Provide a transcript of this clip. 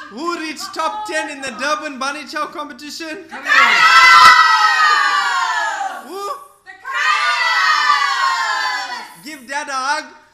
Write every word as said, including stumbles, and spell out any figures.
Who reached top ten in the Durban Bunny Chow competition? The Who? The Give Dad a hug.